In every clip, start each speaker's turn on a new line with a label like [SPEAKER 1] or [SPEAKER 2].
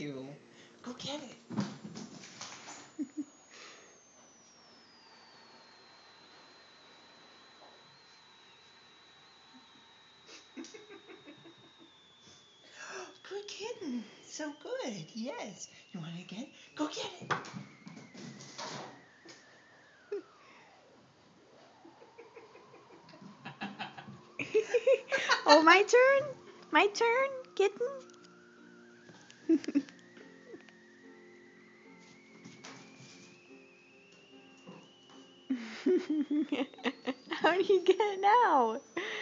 [SPEAKER 1] you. Go get it. Good kitten. So good. Yes. You want it again? Go get it.
[SPEAKER 2] Oh, my turn? My turn, kitten? How do you get it now?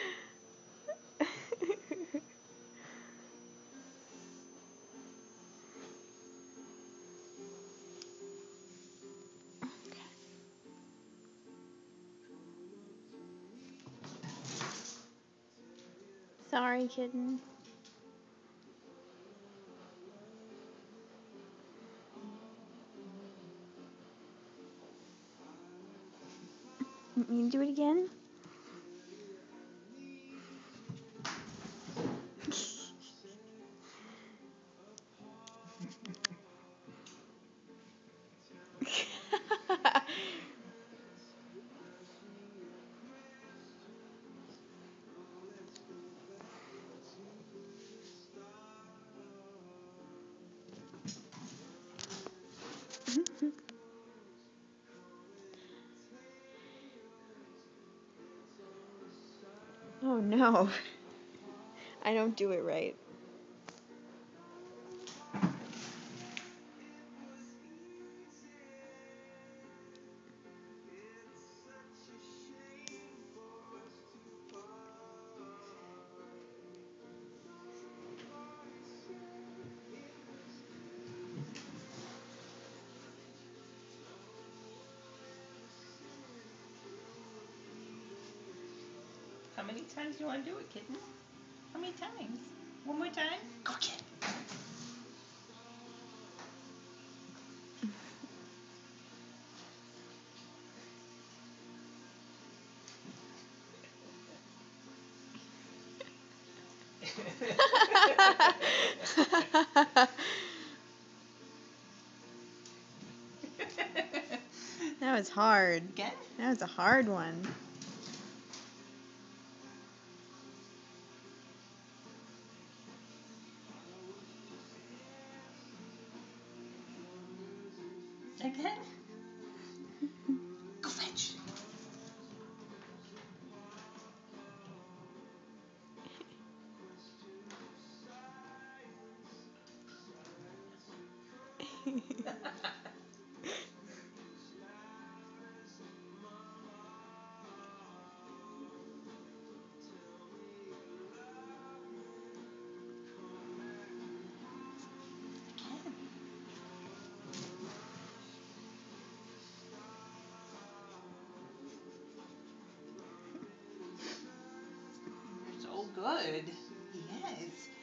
[SPEAKER 2] Sorry, kitten. You do it again? Oh no. I don't do it right.
[SPEAKER 1] How many times do you want to do it, kitten? How many times? One more time? Go get it.
[SPEAKER 2] That was hard.
[SPEAKER 1] Again?
[SPEAKER 2] That was a hard one.
[SPEAKER 1] Again? Go fetch. So good. Yes.